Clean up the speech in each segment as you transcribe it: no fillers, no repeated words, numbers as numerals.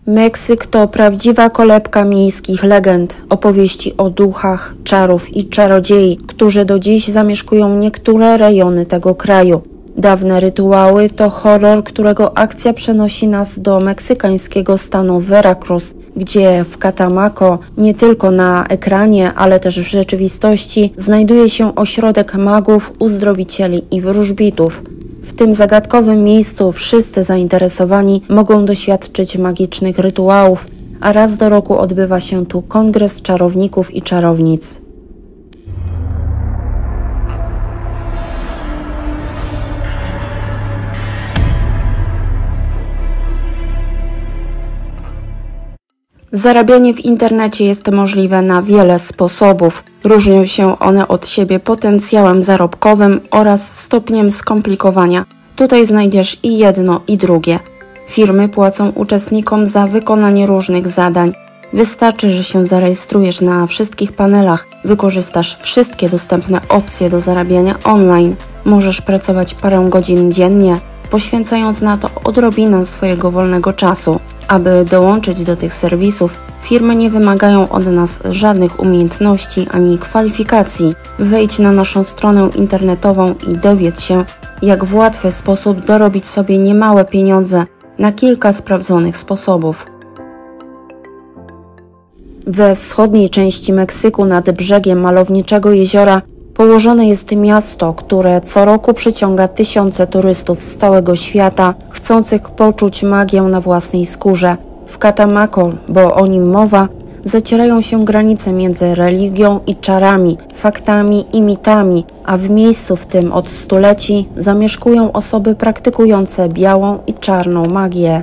Meksyk to prawdziwa kolebka miejskich legend, opowieści o duchach, czarów i czarodziei, którzy do dziś zamieszkują niektóre rejony tego kraju. Dawne rytuały to horror, którego akcja przenosi nas do meksykańskiego stanu Veracruz, gdzie w Catemaco, nie tylko na ekranie, ale też w rzeczywistości, znajduje się ośrodek magów, uzdrowicieli i wróżbitów. W tym zagadkowym miejscu wszyscy zainteresowani mogą doświadczyć magicznych rytuałów, a raz do roku odbywa się tu kongres czarowników i czarownic. Zarabianie w internecie jest możliwe na wiele sposobów. Różnią się one od siebie potencjałem zarobkowym oraz stopniem skomplikowania. Tutaj znajdziesz i jedno, i drugie. Firmy płacą uczestnikom za wykonanie różnych zadań. Wystarczy, że się zarejestrujesz na wszystkich panelach, wykorzystasz wszystkie dostępne opcje do zarabiania online. Możesz pracować parę godzin dziennie, poświęcając na to odrobinę swojego wolnego czasu. Aby dołączyć do tych serwisów, firmy nie wymagają od nas żadnych umiejętności ani kwalifikacji. Wejdź na naszą stronę internetową i dowiedz się, jak w łatwy sposób dorobić sobie niemałe pieniądze na kilka sprawdzonych sposobów. We wschodniej części Meksyku nad brzegiem malowniczego jeziora położone jest miasto, które co roku przyciąga tysiące turystów z całego świata, chcących poczuć magię na własnej skórze. W Catemaco, bo o nim mowa, zacierają się granice między religią i czarami, faktami i mitami, a w miejscu w tym od stuleci zamieszkują osoby praktykujące białą i czarną magię.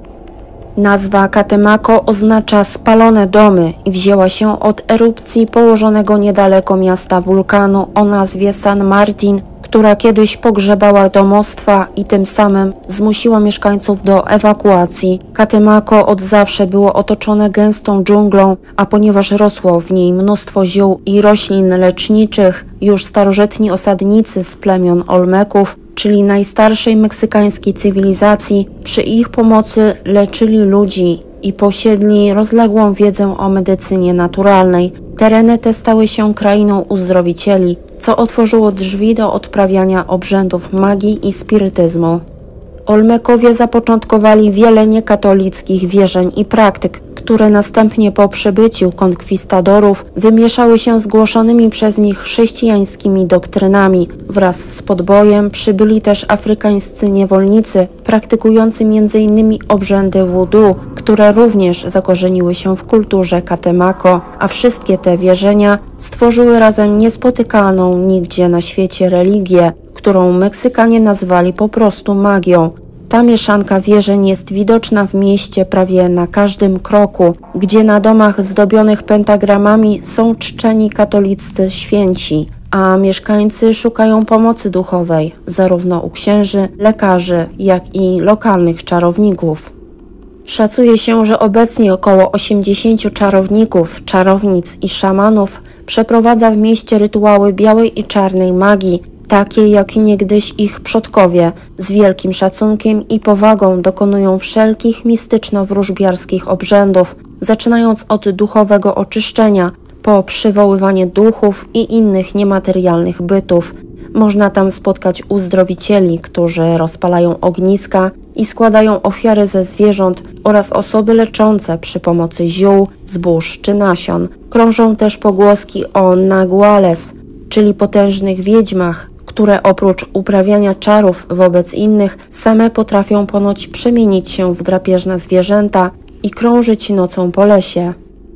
Nazwa Catemaco oznacza spalone domy i wzięła się od erupcji położonego niedaleko miasta wulkanu o nazwie San Martin, która kiedyś pogrzebała domostwa i tym samym zmusiła mieszkańców do ewakuacji. Catemaco od zawsze było otoczone gęstą dżunglą, a ponieważ rosło w niej mnóstwo ziół i roślin leczniczych, już starożytni osadnicy z plemion Olmeków, czyli najstarszej meksykańskiej cywilizacji, przy ich pomocy leczyli ludzi i posiedli rozległą wiedzę o medycynie naturalnej. Tereny te stały się krainą uzdrowicieli, co otworzyło drzwi do odprawiania obrzędów magii i spirytyzmu. Olmekowie zapoczątkowali wiele niekatolickich wierzeń i praktyk, które następnie po przybyciu konkwistadorów wymieszały się z głoszonymi przez nich chrześcijańskimi doktrynami. Wraz z podbojem przybyli też afrykańscy niewolnicy, praktykujący m.in. obrzędy voodoo, które również zakorzeniły się w kulturze Catemaco, a wszystkie te wierzenia stworzyły razem niespotykaną nigdzie na świecie religię, którą Meksykanie nazwali po prostu magią. Ta mieszanka wierzeń jest widoczna w mieście prawie na każdym kroku, gdzie na domach zdobionych pentagramami są czczeni katoliccy święci, a mieszkańcy szukają pomocy duchowej, zarówno u księży, lekarzy, jak i lokalnych czarowników. Szacuje się, że obecnie około 80 czarowników, czarownic i szamanów przeprowadza w mieście rytuały białej i czarnej magii, takie jak niegdyś ich przodkowie, z wielkim szacunkiem i powagą dokonują wszelkich mistyczno-wróżbiarskich obrzędów, zaczynając od duchowego oczyszczenia, po przywoływanie duchów i innych niematerialnych bytów. Można tam spotkać uzdrowicieli, którzy rozpalają ogniska i składają ofiary ze zwierząt oraz osoby leczące przy pomocy ziół, zbóż czy nasion. Krążą też pogłoski o naguales, czyli potężnych wiedźmach, które oprócz uprawiania czarów wobec innych same potrafią ponoć przemienić się w drapieżne zwierzęta i krążyć nocą po lesie.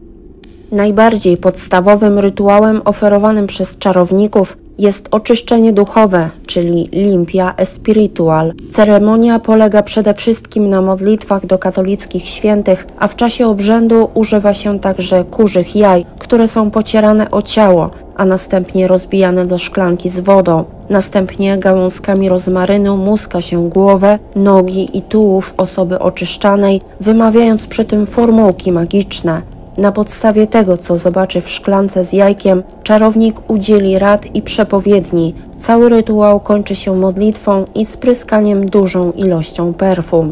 Najbardziej podstawowym rytuałem oferowanym przez czarowników jest oczyszczenie duchowe, czyli limpia espiritual. Ceremonia polega przede wszystkim na modlitwach do katolickich świętych, a w czasie obrzędu używa się także kurzych jaj, które są pocierane o ciało, a następnie rozbijane do szklanki z wodą. Następnie gałązkami rozmarynu muska się głowę, nogi i tułów osoby oczyszczanej, wymawiając przy tym formułki magiczne. Na podstawie tego, co zobaczy w szklance z jajkiem, czarownik udzieli rad i przepowiedni. Cały rytuał kończy się modlitwą i spryskaniem dużą ilością perfum.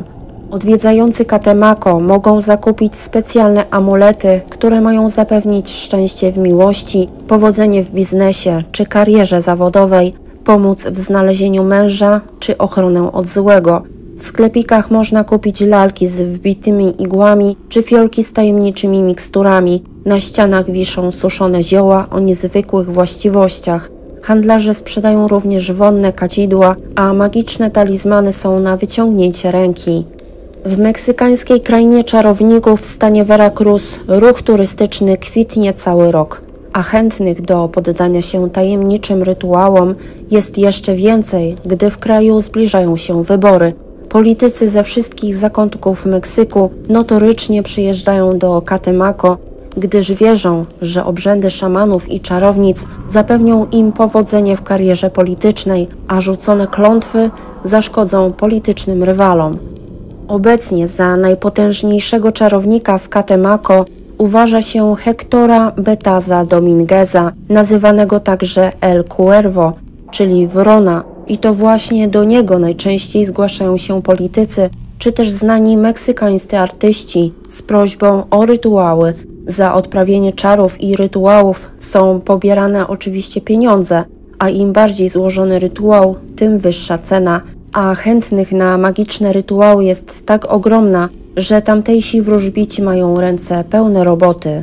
Odwiedzający Katemako mogą zakupić specjalne amulety, które mają zapewnić szczęście w miłości, powodzenie w biznesie czy karierze zawodowej, pomóc w znalezieniu męża czy ochronę od złego. W sklepikach można kupić lalki z wbitymi igłami czy fiolki z tajemniczymi miksturami. Na ścianach wiszą suszone zioła o niezwykłych właściwościach. Handlarze sprzedają również wonne kadzidła, a magiczne talizmany są na wyciągnięcie ręki. W meksykańskiej krainie czarowników w stanie Veracruz ruch turystyczny kwitnie cały rok, a chętnych do poddania się tajemniczym rytuałom jest jeszcze więcej, gdy w kraju zbliżają się wybory. Politycy ze wszystkich zakątków Meksyku notorycznie przyjeżdżają do Catemaco, gdyż wierzą, że obrzędy szamanów i czarownic zapewnią im powodzenie w karierze politycznej, a rzucone klątwy zaszkodzą politycznym rywalom. Obecnie za najpotężniejszego czarownika w Catemaco uważa się Hectora Betaza Domingueza, nazywanego także El Cuervo, czyli Wrona, i to właśnie do niego najczęściej zgłaszają się politycy, czy też znani meksykańscy artyści z prośbą o rytuały. Za odprawienie czarów i rytuałów są pobierane oczywiście pieniądze, a im bardziej złożony rytuał, tym wyższa cena, a chętnych na magiczne rytuały jest tak ogromna, że tamtejsi wróżbici mają ręce pełne roboty.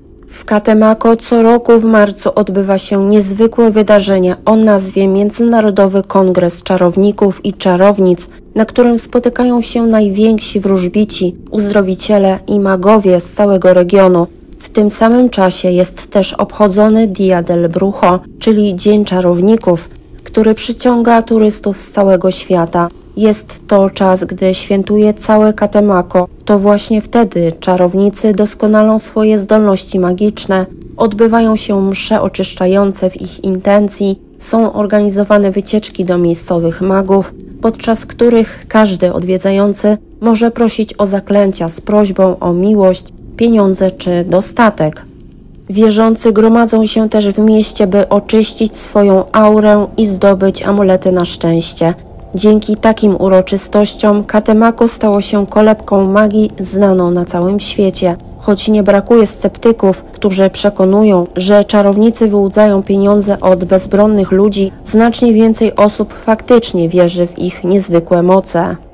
W Catemaco co roku w marcu odbywa się niezwykłe wydarzenie o nazwie Międzynarodowy Kongres Czarowników i Czarownic, na którym spotykają się najwięksi wróżbici, uzdrowiciele i magowie z całego regionu. W tym samym czasie jest też obchodzony Dia del Brujo, czyli Dzień Czarowników, który przyciąga turystów z całego świata. Jest to czas, gdy świętuje całe Catemaco. To właśnie wtedy czarownicy doskonalą swoje zdolności magiczne, odbywają się msze oczyszczające w ich intencji, są organizowane wycieczki do miejscowych magów, podczas których każdy odwiedzający może prosić o zaklęcia z prośbą o miłość, pieniądze czy dostatek. Wierzący gromadzą się też w mieście, by oczyścić swoją aurę i zdobyć amulety na szczęście. Dzięki takim uroczystościom Catemaco stało się kolebką magii znaną na całym świecie. Choć nie brakuje sceptyków, którzy przekonują, że czarownicy wyłudzają pieniądze od bezbronnych ludzi, znacznie więcej osób faktycznie wierzy w ich niezwykłe moce.